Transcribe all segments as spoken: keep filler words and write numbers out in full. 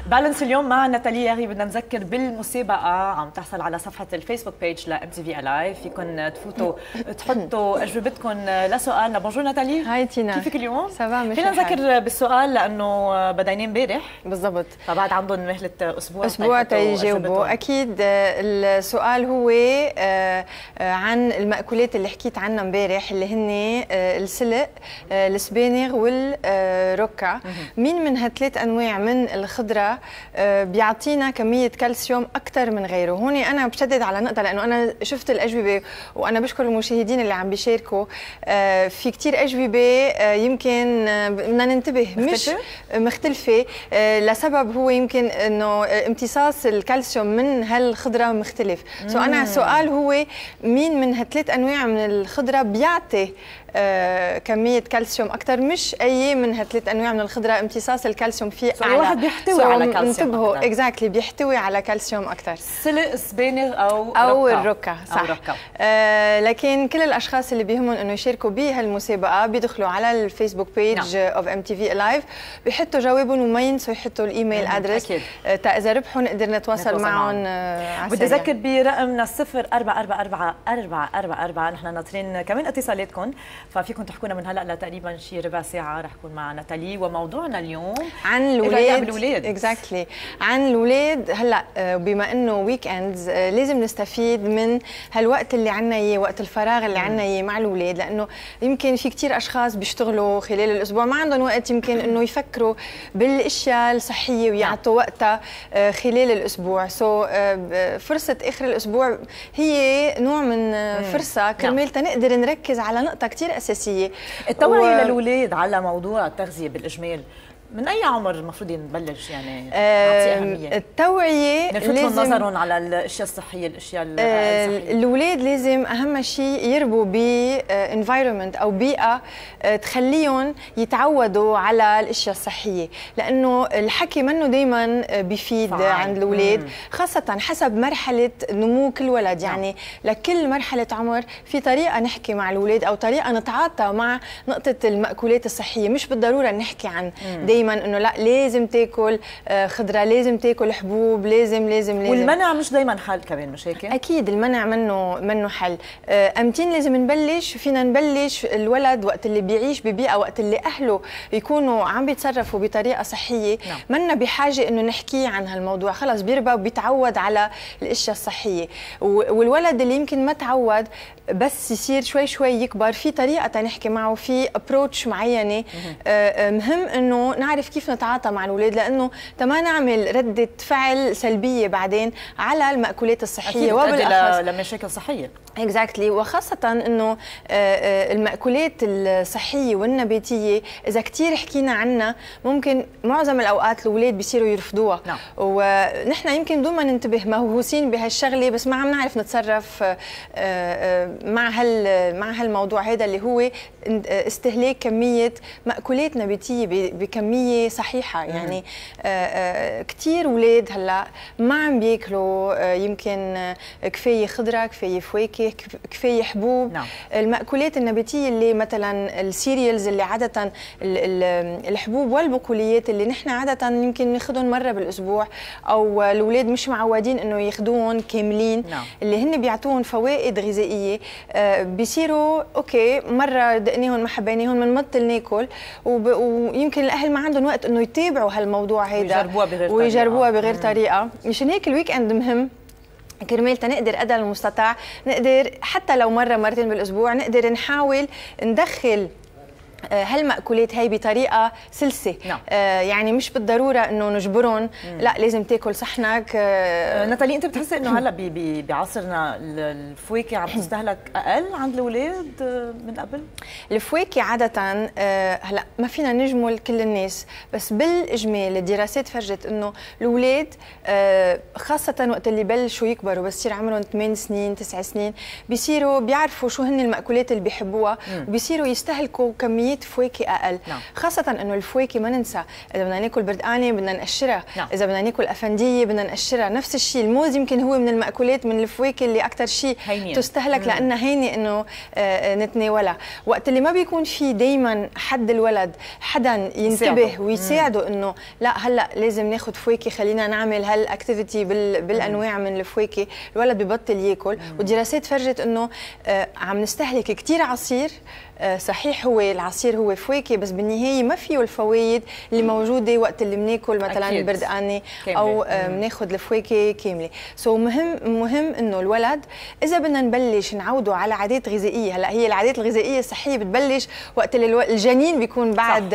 بالانس اليوم مع ناتالي ياغي. بدنا نذكر بالمسابقه عم تحصل على صفحه الفيسبوك بيج لام تي في الايف، فيكم تفوتوا تحطوا اجوبتكم لسؤالنا. بونجور ناتالي. هاي تينا، كيفك اليوم؟ سافا ماشي. فينا نذكر بالسؤال لانه بداينين امبارح بالضبط، فبعد عندهم مهله اسبوع اسبوع تيجاوبوا. اكيد السؤال هو عن المأكولات اللي حكيت عنها امبارح اللي هن السلق، السبانغ والركع. مين من هالثلاث انواع من الخضره بيعطينا كميه كالسيوم اكثر من غيره؟ هون انا بشدد على نقطه لانه انا شفت الاجوبه وانا بشكر المشاهدين اللي عم بيشاركوا. في كثير اجوبه يمكن بدنا ننتبه مش مختلفه لسبب هو يمكن انه امتصاص الكالسيوم من هالخضره مختلف. سو انا السؤال هو مين من هالثلاث انواع من الخضره بيعطي آه كميه كالسيوم اكثر، مش اي من هالثلاث انواع من الخضره امتصاص الكالسيوم فيه اعلى. واحد بيحتوي على كالسيوم. انتبهوا اكزاكتلي بيحتوي على كالسيوم اكثر. سلق، سبانغ او او الركع، صح. أو ركع. آه لكن كل الاشخاص اللي بيهمهم انه يشاركوا بهالمسابقه بيدخلوا على الفيسبوك بيج اوف ام تي في لايف، بيحطوا جوابهم وما ينسوا يحطوا الايميل ادرس تا اذا ربحوا نقدر نتواصل معهم. آه بدي اذكر برقمنا صفر أربعة أربعة أربعة أربعة أربعة أربعة. نحن ناطرين كمان اتصالاتكم، ففيكم تحكونا من هلا لتقريبا شي ربع ساعه. رح يكون مع ناتالي وموضوعنا اليوم عن الاولاد. بالولاد اكزاكتلي عن الاولاد. هلا بما انه ويك اندز لازم نستفيد من هالوقت اللي عنا اياه، وقت الفراغ اللي عنا اياه مع الاولاد، لانه يمكن في كثير اشخاص بيشتغلوا خلال الاسبوع ما عندهم وقت يمكن انه يفكروا بالاشياء الصحيه ويعطوا وقتها خلال الاسبوع. سو فرصه اخر الاسبوع هي نوع من فرصه كرمال تنقدر نركز على نقطه كثير اساسيه، التوعية و... للأولاد على موضوع التغذية بالإجمال. من أي عمر المفروض نبلش يعني نعطي أهمية؟ التوعية نلفت نظرهم على الأشياء الصحية، الأشياء الصحية. الأولاد لازم أهم شيء يربوا بانفايرمنت أو بيئة تخليهم يتعودوا على الأشياء الصحية، لأنه الحكي منه دايما بيفيد فعلا عند الأولاد، خاصة حسب مرحلة نمو كل ولد. يعني لكل مرحلة عمر في طريقة نحكي مع الأولاد أو طريقة نتعاطى مع نقطة المأكولات الصحية. مش بالضرورة نحكي عن دايما انه لا لازم تاكل خضره، لازم تاكل حبوب، لازم لازم لازم. والمنع مش دايما حل كمان، مش هيك؟ اكيد المنع منه منه حل. امتين لازم نبلش. فينا نبلش الولد وقت اللي بيعيش ببيئه، وقت اللي اهله يكونوا عم بيتصرفوا بطريقه صحيه، نعم. منا بحاجه انه نحكي عن هالموضوع. خلص بيربى وبيتعود على الاشياء الصحيه. والولد اللي يمكن ما تعود بس يصير شوي شوي يكبر، في طريقه نحكي معه، في ابروتش معينه. مهم انه نعرف كيف نتعاطى مع الاولاد، لانه ما نعمل رده فعل سلبيه بعدين على المأكولات الصحيه وبالاخص لمشاكل صحيه. اكزاكتلي exactly. وخاصه انه المأكولات الصحيه والنباتيه اذا كثير حكينا عنها ممكن معظم الاوقات الاولاد بيصيروا يرفضوها. نعم. ونحن يمكن بدون ما ننتبه مهووسين بهالشغله، بس ما عم نعرف نتصرف مع هال مع هالموضوع هذا اللي هو استهلاك كميه مأكولات نباتيه بكميه صحيحه. يعني كثير اولاد هلا ما عم بياكلوا يمكن كفايه خضره، كفايه فواكه، كفايه حبوب. نعم. المأكولات النباتيه اللي مثلا السيريالز اللي عاده الحبوب والبقوليات اللي نحن عاده يمكن ناخذهم مره بالاسبوع، او الاولاد مش معودين انه ياخذوهم كاملين. نعم. اللي هن بيعطوهم فوائد غذائيه، بيصيروا اوكي مره دقناهم ما حبيناهم بنمطل ناكل، ويمكن الاهل ما عندهم وقت انه يتابعوا هالموضوع هيدا ويجربوها بغير ويجربوها بغير طريقه. مشان هيك الويك اند مهم كرمال تنقدر قدر المستطاع نقدر حتى لو مره مرتين بالاسبوع نقدر نحاول ندخل هالمأكولات هي بطريقه سلسه. نعم. آه يعني مش بالضروره انه نجبرهم لا لازم تاكل صحنك. آه ناتالي انت بتحسي انه هلا بعصرنا الفواكه عم تستهلك اقل عند الاولاد من قبل؟ الفواكه عاده آه هلا ما فينا نجمل كل الناس، بس بالاجمال الدراسات فرجت انه الاولاد آه خاصه وقت اللي بلشوا يكبروا بس يصير عمرهم ثمان سنين تسع سنين بيصيروا بيعرفوا شو هن المأكولات اللي بيحبوها، وبيصيروا يستهلكوا كميات كميه فواكه اقل. نعم. خاصه انه الفواكه ما ننسى، اذا بدنا ناكل بردقانه بدنا نقشرها. نعم. اذا بدنا ناكل افنديه بدنا نقشرها. نفس الشيء الموز يمكن هو من المأكولات من الفواكه اللي اكثر شيء تستهلك لانها هينه انه نتناولها. وقت اللي ما بيكون في دائما حد الولد حدا ينتبه ويساعده انه لا هلا لازم ناخذ فواكه، خلينا نعمل هالاكتيفيتي بالانواع من الفواكه، الولد ببطل ياكل. والدراسات فرجت انه عم نستهلك كثير عصير. صحيح هو العصير هو فواكه بس بالنهايه ما فيه الفوائد اللي موجوده وقت اللي بناكل مثلا البردقانه او بناخذ الفواكه كامله. سو so مهم مهم انه الولد اذا بدنا نبلش نعوده على عادات غذائيه، هلا هي العادات الغذائيه الصحيه بتبلش وقت اللي الجنين بيكون بعد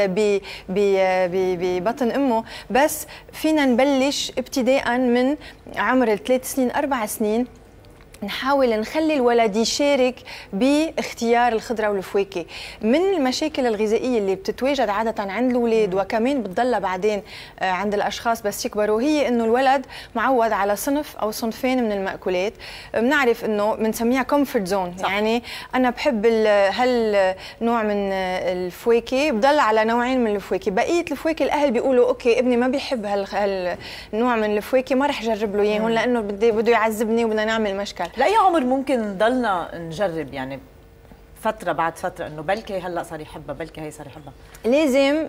ببطن امه، بس فينا نبلش ابتداء من عمر الثلاث سنين اربع سنين نحاول نخلي الولد يشارك باختيار الخضره والفواكه. من المشاكل الغذائيه اللي بتتواجد عاده عند الاولاد وكمان بتضلها بعدين عند الاشخاص بس يكبروا، هي انه الولد معود على صنف او صنفين من المأكولات. بنعرف انه بنسميها كومفورت زون، يعني انا بحب هالنوع من الفواكه بضل على نوعين من الفواكه، بقيه الفواكه الاهل بيقولوا اوكي ابني ما بيحب هالنوع من الفواكه ما رح اجرب له اياهم لانه بده يعذبني وبدنا نعمل مشكل. لأي عمر ممكن نضلنا نجرب يعني فترة بعد فترة انه بلكي هلا صار يحبها بلكي هي صار يحبها؟ لازم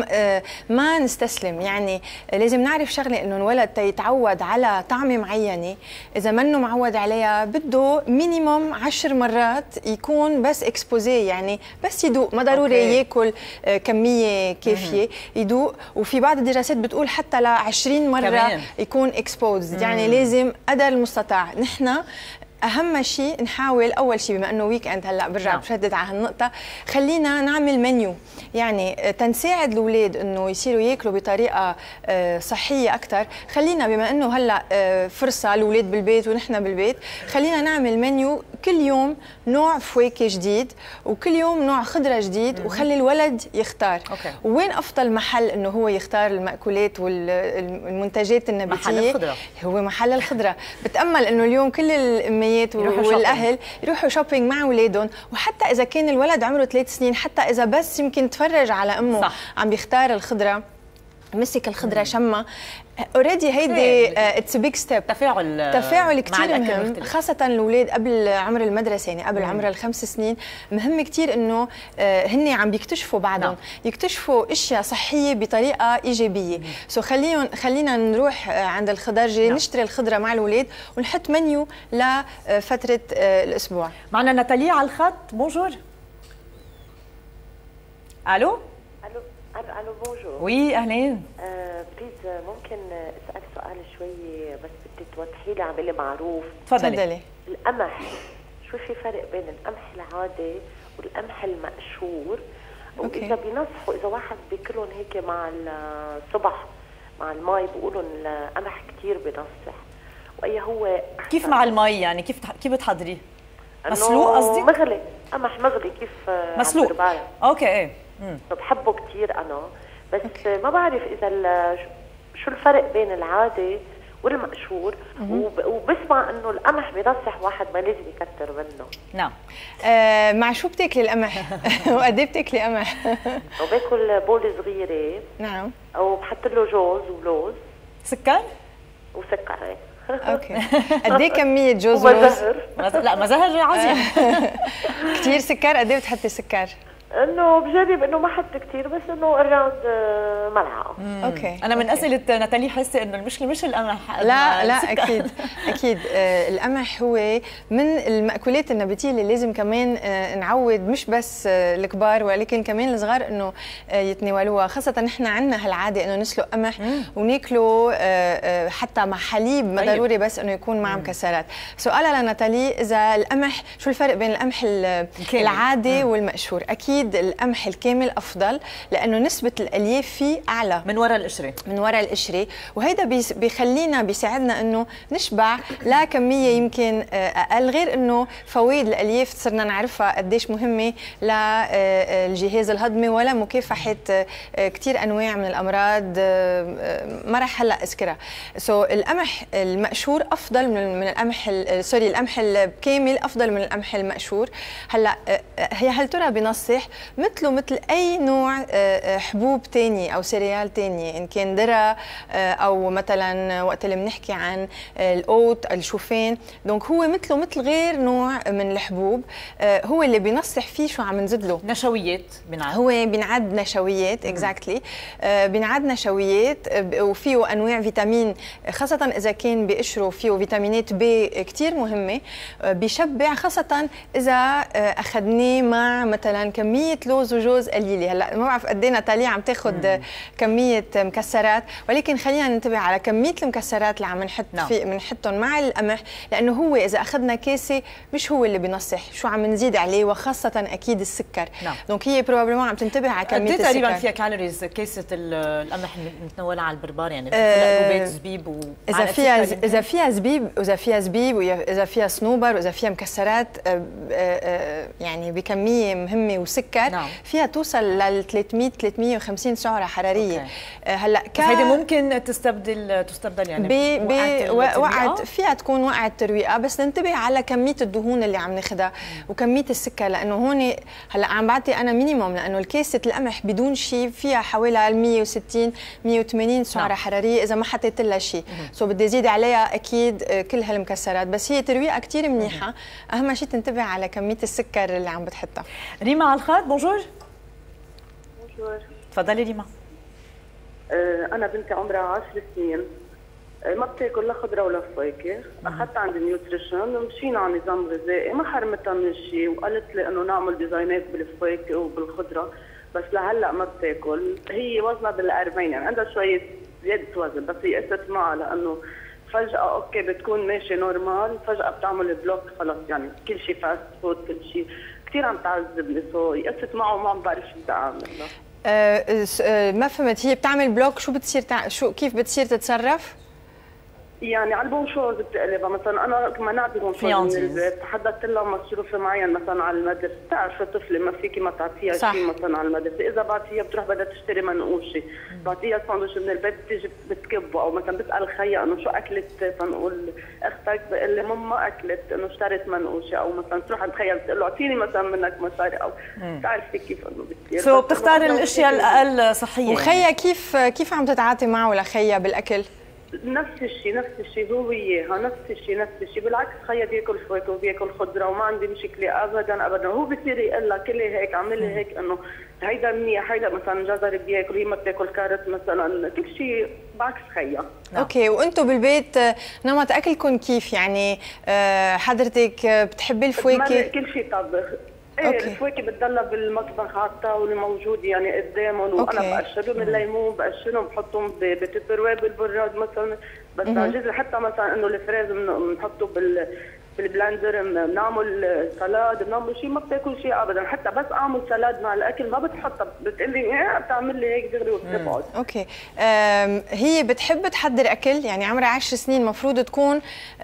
ما نستسلم، يعني لازم نعرف شغله انه الولد يتعود على طعمه معينه، اذا منه معود عليها بده مينيموم عشر مرات يكون بس اكسبوزيه، يعني بس يدوق، ما ضروري أوكي. ياكل كميه كافيه، يدوق. وفي بعض الدراسات بتقول حتى ل عشرين مره كمان. يكون اكسبوزد، يعني لازم قدر المستطاع. نحن اهم شيء نحاول اول شيء بما انه ويك اند هلا برجع بشدد على هالنقطه، خلينا نعمل منيو، يعني تنساعد الاولاد انه يصيروا ياكلوا بطريقه صحيه اكثر. خلينا بما انه هلا فرصه الاولاد بالبيت ونحن بالبيت، خلينا نعمل منيو كل يوم نوع فواكه جديد وكل يوم نوع خضره جديد، وخلي الولد يختار. أوكي. وين افضل محل انه هو يختار المأكولات والمنتجات النباتيه؟ محل الخضره. هو محل الخضره. بتامل انه اليوم كل الاميات والاهل يروحوا شوبينج مع اولادهم، وحتى اذا كان الولد عمره ثلاث سنين، حتى اذا بس يمكن تفرج على امه صح. عم بيختار الخضره، مسك الخضره شمها اوريدي، هيدي اتس بيج ستيب. تفاعل تفاعل كثير مهم، خاصه الاولاد قبل عمر المدرسه، يعني قبل مم. عمر الخمس سنين مهم كثير انه هن عم بيكتشفوا بعدهم نعم. يكتشفوا اشياء صحيه بطريقه ايجابيه. سو so خليهم خلينا نروح عند الخضرجي نعم. نشتري الخضره مع الاولاد ونحط منيو لفتره الاسبوع. معنا ناتالي على الخط. بونجور. الو الو الو بونجور. وي اهلين. آه بليز ممكن اسال سؤال شوي بس بدي توضحي لي عملي معروف. تفضلي. القمح، شو في فرق بين القمح العادي والقمح المقشور؟ واذا بينصحوا اذا واحد بياكلهم هيك مع الصبح مع المي بيقولوا القمح كثير بينصح، واي هو كيف مع المي؟ يعني كيف كيف بتحضريه؟ مسلوق قصدي؟ مغلي، قمح مغلي. كيف مسلوق؟ اوكي ايه. بحبه كثير انا، بس أوكي. ما بعرف اذا شو الفرق بين العادي والمقشور، وبسمع انه القمح بينصح واحد ما لازم يكتر منه. نعم. آه مع شو بتاكلي القمح؟ وقد ايه بتاكلي قمح؟ وباكل بولة صغيرة. نعم. او بحط له جوز ولوز. سكر؟ وسكر هيك. اوكي. قد ايه كمية جوز ولوز؟ لا مزهر عظيم. كثير سكر؟ قد ايه بتحطي سكر؟ انه بجرب انه ما حط كثير، بس انه اراوند ملعقه. اوكي. انا من اسئله ناتالي حاسه انه المشكله مش القمح. لا لا اكيد اكيد. آه القمح هو من المأكولات النباتيه اللي لازم كمان آه نعود مش بس آه الكبار ولكن كمان الصغار انه آه يتناولوها، خاصه نحن عندنا هالعاده انه نسلق قمح وناكله آه آه حتى مع حليب، ما ضروري بس انه يكون مع مكسرات. سؤالها لناتالي اذا القمح شو الفرق بين القمح العادي مم. والمقشور؟ اكيد القمح الكامل افضل لانه نسبه الالياف فيه اعلى من وراء القشره من وراء القشره، وهيدا بيخلينا بيساعدنا انه نشبع لا كميه يمكن اقل، غير انه فوائد الالياف صرنا نعرفها قديش مهمه للجهاز الهضمي ولا مكافحه كثير انواع من الامراض ما راح هلا اذكرها. سو so القمح المقشور افضل من من القمح سوري القمح الكامل افضل من القمح المقشور. هلا هي هل ترى بنصح بنصح مثله مثل اي نوع حبوب ثاني او سيريال ثاني، ان كان ذره او مثلا وقت اللي بنحكي عن القوت الشوفان. دونك هو مثله مثل غير نوع من الحبوب، هو اللي بنصح فيه شو عم نزيد له. نشويات بنعد، هو بنعد نشويات اكزاكتلي exactly. بنعد نشويات وفيه انواع فيتامين، خاصه اذا كان بقشره فيه فيتامينات بي كثير مهمه، بيشبع خاصه اذا اخذناه مع مثلا كميه لوز وجوز قليله. هلا ما بعرف قد ايه ناتالي عم تاخذ كميه مكسرات، ولكن خلينا ننتبه على كميه المكسرات اللي عم نحط no. في بنحطهم مع القمح، لانه هو اذا اخذنا كاسه مش هو اللي بنصح شو عم نزيد عليه، وخاصه اكيد السكر. no. دونك هي بروبابلمون عم تنتبه على كميه السكر. تقريبا فيها كالوريز كاسه القمح المتنوله على البربار، يعني فيها روبيت زبيب و اذا فيها اذا فيها زبيب واذا فيها زبيب واذا فيها صنوبر واذا فيها مكسرات يعني بكميه مهمه وسكر no. فيها توصل لل ثلاثمية ثلاثمية وخمسين سعره حراريه. okay. هلا هيدي ممكن تستبدل تستبدل يعني بوقعت فيها تكون وقعت ترويقه، بس ننتبه على كميه الدهون اللي عم ناخذها وكميه السكر، لانه هون هلا عم بعطي انا مينيموم، لانه الكاسه القمح بدون شيء فيها حوالي مية وستين مية وثمانين سعره نعم. حراريه اذا ما حطيت لها شيء، سو بدي ازيد عليها اكيد كل هالمكسرات، بس هي ترويقه كثير منيحه. اهم شيء تنتبه على كميه السكر اللي عم بتحطها. ريما على الخط، بونجور. بونجور. تفضلي ريما. انا بنتي عمرها عشر سنين، ما بتاكل لا خضره ولا فواكه، اخذت عند النيوتريشن ومشينا على نظام غذائي، ما حرمتها من شيء وقالت لي انه نعمل ديزاينات بالفواكه وبالخضره، بس لهلا ما بتاكل. هي وزنها بالأربعين، يعني عندها شويه زياده وزن، بس هي قست معها لانه فجاه اوكي بتكون ماشي نورمال، فجاه بتعمل بلوك خلص، يعني كل شيء فاست فود كل شيء، كثير عم تعذبني. سو قست معه وما عم بعرف شو بدي اعمل. أه أه ما فهمت، هي بتعمل بلوك شو بتصير تع... شو كيف بتصير تتصرف؟ يعني على البونشورز بتقلبها، مثلا انا منعت البونشورز من البيت، حددت لها مصروف معين مثلا على المدرسه، بتعرف الطفله ما فيكي ما تعطيها شيء مثلا على المدرسه، اذا بعطيها بتروح بدها تشتري منقوشه، بعطيها ساندويتش من البيت بتيجي بتكبه، او مثلا بتسال خيها انه شو اكلت، فنقول اختك بقول لي ماما اكلت انه اشتريت منقوشه، او مثلا تروح تخيل بتقول له اعطيني مثلا منك مصاري، او بتعرفي كيف انه بتصير. سو بتختار الاشياء الاقل صحيه. وخيها كيف كيف عم تتعاطي معه لخيها بالاكل؟ نفس الشيء نفس الشيء هو وياها، نفس الشيء نفس الشيء، بالعكس خيا بياكل فواكه وبياكل خضره وما عندي مشكله ابدا ابدا. هو بصير يقول لها كلي هيك اعملي هيك، انه هيدا منيح، هيدا مثلا جزر بياكل، هي ما بتاكل كارت مثلا، كل شيء بعكس خيا. اوكي، وانتم بالبيت نمط اكلكم كيف؟ يعني حضرتك بتحبي الفواكه؟ كل شيء طبخ. ايه الفواكه بتضلها بالمطبخ على الطاوله موجوده يعني قدامهم، وانا بقشرهم الليمون بقشرهم بحطهم بتبروير بالبراد مثلا، بس عجزت حتى مثلا انه الفريز بنحطه بال بالبلندر، بنعمل سلاد، بنعمل شيء، ما بتاكل شيء ابدا، حتى بس اعمل سلاد مع الاكل ما بتحطها، بتقول لي ايه بتعمل لي هيك دغري وبتبعد. اوكي، هي بتحب تحضر اكل، يعني عمرها عشر سنين، المفروض تكون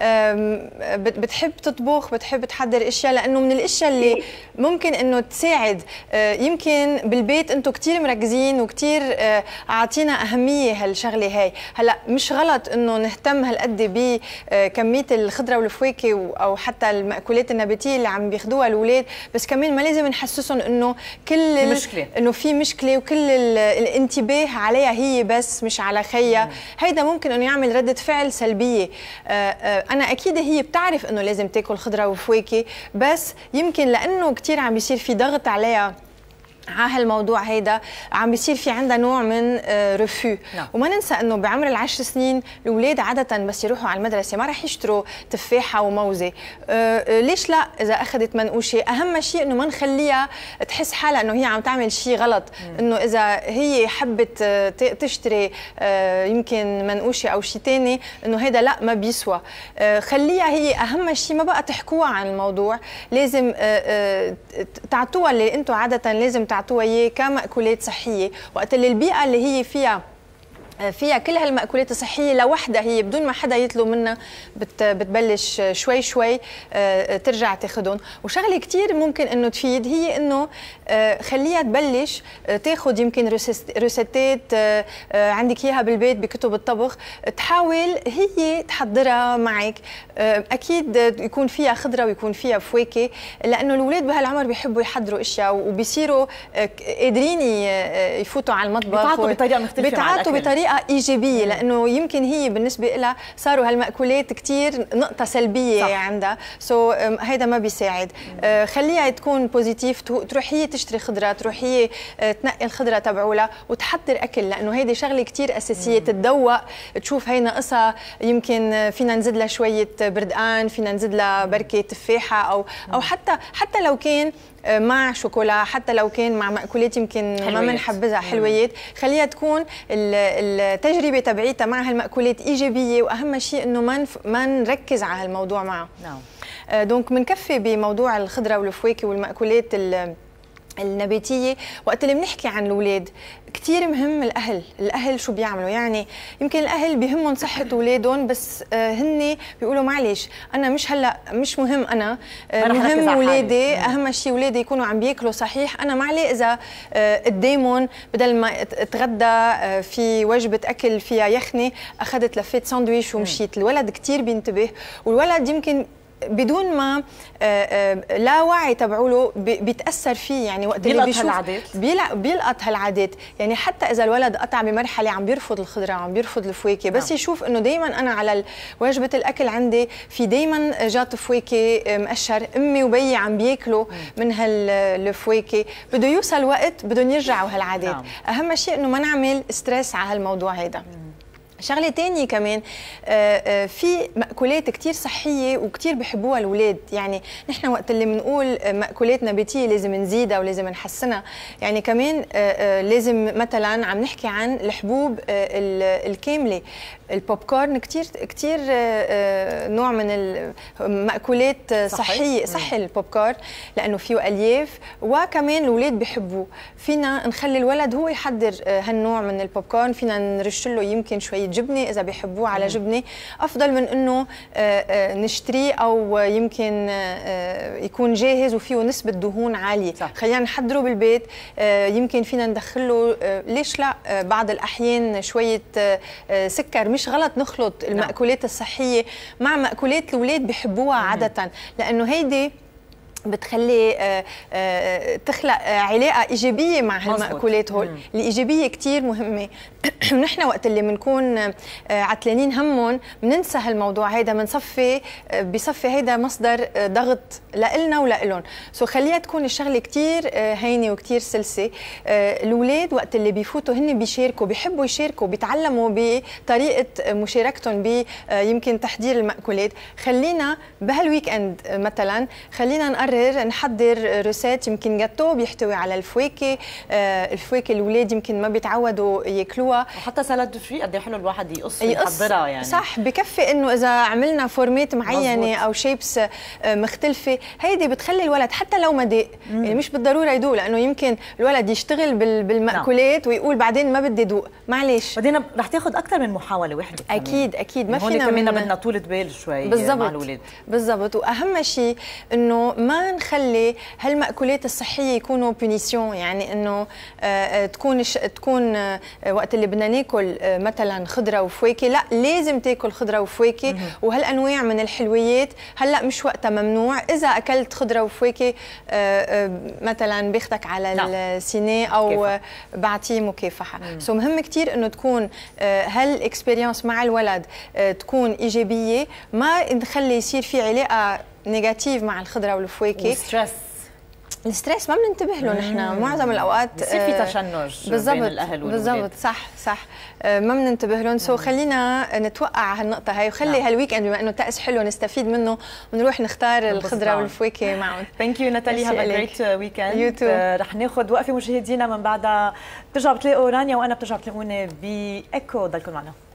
بتحب تطبخ، بتحب تحضر اشياء، لانه من الاشياء اللي ممكن انه تساعد. يمكن بالبيت انتم كثير مركزين وكثير عاطينا اهميه هالشغله هاي. هلا مش غلط انه نهتم هالقد بكميه الخضره والفواكه او حتى المأكولات النباتيه اللي عم بياخذوها الاولاد، بس كمان ما لازم نحسسهم انه كل مشكله، انه في مشكله وكل الانتباه عليها هي بس مش على خيها. هيدا ممكن انه يعمل رده فعل سلبيه. انا اكيد هي بتعرف انه لازم تاكل خضره وفواكه، بس يمكن لانه كثير عم بيصير في ضغط عليها على هالموضوع هيدا، عم بيصير في عندها نوع من رفو. نعم. وما ننسى انه بعمر العشر سنين الاولاد عاده بس يروحوا على المدرسه ما راح يشتروا تفاحه وموزه. أه ليش لا اذا اخذت منقوشه؟ اهم شيء انه ما نخليها تحس حالها انه هي عم تعمل شيء غلط. مم. انه اذا هي حبت تشتري أه يمكن منقوشه او شيء ثاني، انه هيدا لا ما بيسوى. أه خليها هي اهم شيء ما بقى تحكوها عن الموضوع، لازم أه أه تعطوها اللي انتم عاده لازم تعطوها اياه كمأكولات صحيه، وقت اللي البيئه اللي هي فيها فيها كل هالمأكولات الصحية لوحدها هي بدون ما حدا يطلب منها بت بتبلش شوي شوي ترجع تاخذهم. وشغله كثير ممكن انه تفيد هي انه خليها تبلش تاخذ يمكن روسيتات عندك اياها بالبيت بكتب الطبخ، تحاول هي تحضرها معك. اكيد يكون فيها خضره ويكون فيها فواكه، لانه الاولاد بهالعمر بيحبوا يحضروا اشياء وبيصيروا قادرين يفوتوا على المطبخ، بيتعاطوا بطريقه مختلفه، بيتعاطوا بطريقه ايجابيه، لانه يمكن هي بالنسبه لها صاروا هالمأكولات كثير نقطه سلبيه صح. عندها، سو so, هيدا ما بيساعد. uh, خليها تكون بوزيتيف، تروح هي تشتري خضره، تروح هي uh, تنقي الخضره تبعولها وتحضر اكل، لانه هيدي شغله كثير اساسيه. مم. تتذوق، تشوف هي ناقصها، يمكن فينا نزيد لها شويه بردقان، فينا نزيد لها بركه تفاحه، او او حتى حتى لو كان مع شوكولا، حتى لو كان مع مأكولات يمكن حلويات. ما بنحبذها حلويات، خليها تكون التجربه تبعيتها مع هالمأكولات ايجابيه، واهم شيء انه ما ما نركز على هالموضوع معه. نعم. دونك بنكفي بموضوع الخضره والفواكه والمأكولات النباتيه. وقت اللي بنحكي عن الاولاد كثير مهم الاهل، الاهل شو بيعملوا؟ يعني يمكن الاهل بيهمهم صحه اولادهم، بس هن بيقولوا معلش انا مش هلا مش مهم، انا مهم اولادي، اهم شيء اولادي يكونوا عم بياكلوا صحيح. انا ما عليه اذا قدامهم بدل ما اتغدى في وجبه اكل فيها يخنه اخذت لفيت ساندويش ومشيت. الولد كثير بينتبه، والولد يمكن بدون ما لا وعي تبعوله بيتاثر فيه، يعني وقت اللي بيشوف هالعادات بيلقط هالعادات. يعني حتى اذا الولد قطع بمرحله عم بيرفض الخضره، عم بيرفض الفواكه، بس نعم. يشوف انه دائما انا على وجبه الاكل عندي في دائما جات فواكه مقشر، امي وبيي عم بياكلوا من هالفواكه، بده يوصل وقت بدهم يرجعوا هالعادات. نعم. اهم شيء انه ما نعمل ستريس على هالموضوع هيدا. شغله ثانيه كمان، في مأكولات كثير صحيه وكثير بحبوها الاولاد. يعني نحن وقت اللي بنقول مأكولات نباتيه لازم نزيدها ولازم نحسنها، يعني كمان لازم مثلا عم نحكي عن الحبوب الكامله. البوب كورن كثير كثير نوع من المأكولات صحيه، صحي البوب كورن لانه فيه الياف، وكمان الاولاد بحبوه. فينا نخلي الولد هو يحضر هالنوع من البوب كورن، فينا نرش له يمكن شويه جبنه اذا بيحبوه على جبنه، افضل من انه نشتريه او يمكن يكون جاهز وفيه نسبه دهون عاليه. صح. خلينا نحضره بالبيت، يمكن فينا ندخله ليش لا بعض الاحيان شويه سكر. مش غلط نخلط المأكولات الصحيه مع مأكولات الاولاد بحبوها عاده، لانه هيدي بتخلي آآ آآ تخلق علاقه ايجابيه مع هالمأكولات هول. الايجابيه كثير مهمه. نحن وقت اللي بنكون عتلانين همهم بننسى هالموضوع هيدا، بنصفي بصفي هيدا مصدر ضغط لإلنا ولإلهم. سو خليها تكون الشغله كثير هينه وكثير سلسه. الاولاد وقت اللي بيفوتوا هن بيشاركوا، بيحبوا يشاركوا، بيتعلموا بطريقه مشاركتهم ب يمكن تحضير المأكولات. خلينا بهالويك اند مثلا خلينا نقرر نحضر روسات يمكن جاتو بيحتوي على الفواكه، الفواكه الاولاد يمكن ما بيتعودوا ياكلوها، وحتى سلطه فري قد ايه حلو الواحد يقص ويحضرها. يعني صح، بكفي انه اذا عملنا فورمات معينه مزبوط. او شيبس مختلفه، هيدي بتخلي الولد حتى لو ما داق، يعني مش بالضروره يدوق، لانه يمكن الولد يشتغل بالمأكولات ويقول بعدين ما بدي دوق، معلش بعدين رح تاخذ اكثر من محاوله وحده. اكيد اكيد ما فينا كمان بدنا طولة بال شوي بالزبط. مع الاولاد بالضبط. واهم شيء انه ما نخلي هالمأكولات الصحيه يكونوا بونيسيون، يعني انه تكون تكون وقت اللي بدنا ناكل مثلا خضره وفواكه، لا لازم تاكل خضره وفواكه. وهالانواع من الحلويات هلا مش وقتها ممنوع. اذا اكلت خضره وفواكه مثلا باخدك على السينيه او بعطيه مكافحه. سو مهم كثير انه تكون هالاكسبيرينس مع الولد تكون ايجابيه، ما نخلي يصير في علاقه نيجاتيف مع الخضره والفواكه. والستريس، الستريس ما بننتبه له نحن معظم الاوقات، بصير في تشنج بين الاهل والولاد. بالضبط، صح صح، ما بننتبه لهم. سو خلينا نتوقع هالنقطه هاي، وخلي نعم. هالويك اند بما انه الطقس حلو نستفيد منه ونروح نختار الخضره والفواكه معهم. ثانك يو ناتالي، هاف ا جريت ويكند. رح ناخذ وقفه مشاهدينا، من بعدها بترجعوا بتلاقوا رانيا وانا بترجعوا بتلاقوني بايكو. ضلكم معنا.